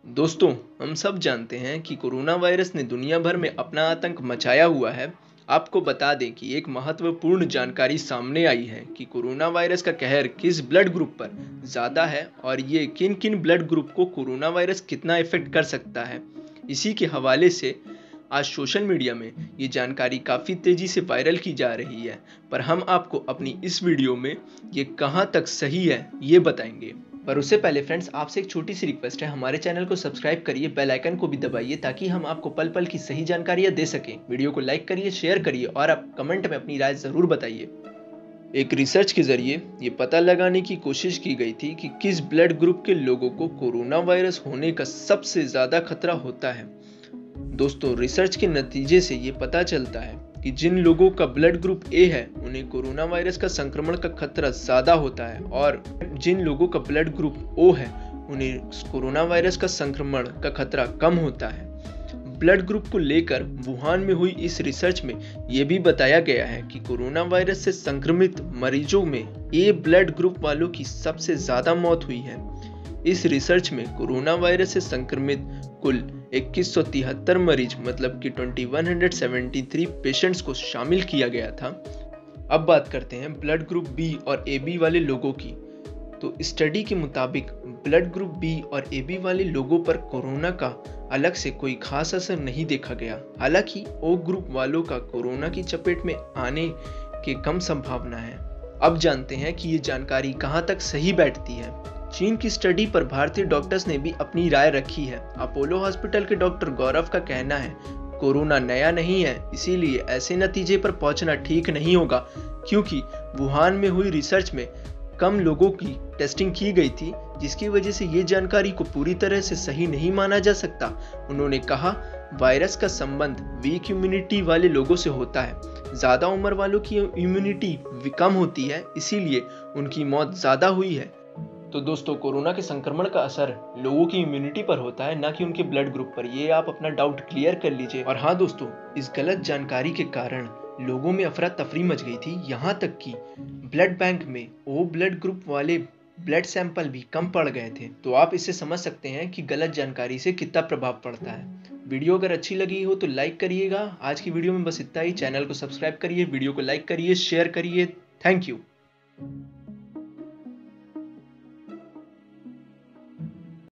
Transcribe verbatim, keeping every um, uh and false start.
दोस्तों, हम सब जानते हैं कि कोरोना वायरस ने दुनिया भर में अपना आतंक मचाया हुआ है। आपको बता दें कि एक महत्वपूर्ण जानकारी सामने आई है कि कोरोना वायरस का कहर किस ब्लड ग्रुप पर ज़्यादा है और ये किन-किन ब्लड ग्रुप को कोरोना वायरस कितना इफ़ेक्ट कर सकता है। इसी के हवाले से आज सोशल मीडिया में ये जानकारी काफ़ी तेज़ी से वायरल की जा रही है, पर हम आपको अपनी इस वीडियो में ये कहाँ तक सही है, ये बताएंगे। पर उससे पहले फ्रेंड्स, आपसे एक छोटी सी रिक्वेस्ट है, हमारे चैनल को सब्सक्राइब करिए, बेल आइकन को भी दबाइए ताकि हम आपको पल पल की सही जानकारियाँ दे सकें। वीडियो को लाइक करिए, शेयर करिए और आप कमेंट में अपनी राय ज़रूर बताइए। एक रिसर्च के जरिए ये पता लगाने की कोशिश की गई थी कि किस ब्लड ग्रुप के लोगों को कोरोना वायरस होने का सबसे ज़्यादा खतरा होता है। दोस्तों, रिसर्च के नतीजे से ये पता चलता है कि जिन लोगों का ब्लड ग्रुप ए है उन्हें कोरोना वायरस का संक्रमण का खतरा ज़्यादा होता है और जिन लोगों का ब्लड ग्रुप ओ है उन्हें कोरोना वायरस का संक्रमण का खतरा कम होता है। ब्लड ग्रुप को लेकर वुहान में हुई इस रिसर्च में यह भी बताया गया है कि कोरोना वायरस से संक्रमित मरीजों में ए ब्लड ग्रुप वालों की सबसे ज़्यादा मौत हुई है। इस रिसर्च में कोरोना वायरस से संक्रमित कुल इक्कीस सौ तिहत्तर मरीज मतलब कि इक्कीस सौ तिहत्तर पेशेंट्स को शामिल किया गया था। अब बात करते हैं ब्लड ग्रुप बी और ए बी वाले लोगों की। तो स्टडी के मुताबिक ब्लड ग्रुप बी और ए बी वाले लोगों पर कोरोना का अलग से कोई खास असर नहीं देखा गया। हालांकि ओ ग्रुप वालों का कोरोना की चपेट में आने के कम संभावना है। अब जानते हैं कि ये जानकारी कहाँ तक सही बैठती है। चीन की स्टडी पर भारतीय डॉक्टर्स ने भी अपनी राय रखी है। अपोलो हॉस्पिटल के डॉक्टर गौरव का कहना है, कोरोना नया नहीं है, इसीलिए ऐसे नतीजे पर पहुंचना ठीक नहीं होगा, क्योंकि वुहान में हुई रिसर्च में कम लोगों की टेस्टिंग की गई थी, जिसकी वजह से ये जानकारी को पूरी तरह से सही नहीं माना जा सकता। उन्होंने कहा, वायरस का संबंध वीक इम्यूनिटी वाले लोगों से होता है। ज़्यादा उम्र वालों की इम्यूनिटी कम होती है, इसीलिए उनकी मौत ज़्यादा हुई है। तो दोस्तों, कोरोना के संक्रमण का असर लोगों की इम्यूनिटी पर होता है, ना कि उनके ब्लड ग्रुप पर। ये आप अपना डाउट क्लियर कर लीजिए। और हाँ दोस्तों, इस गलत जानकारी के कारण लोगों में अफरा तफरी मच गई थी, यहाँ तक कि ब्लड बैंक में ओ ब्लड ग्रुप वाले ब्लड सैंपल भी कम पड़ गए थे। तो आप इससे समझ सकते हैं कि गलत जानकारी से कितना प्रभाव पड़ता है। वीडियो अगर अच्छी लगी हो तो लाइक करिएगा। आज की वीडियो में बस इतना ही। चैनल को सब्सक्राइब करिए, वीडियो को लाइक करिए, शेयर करिए। Thank you.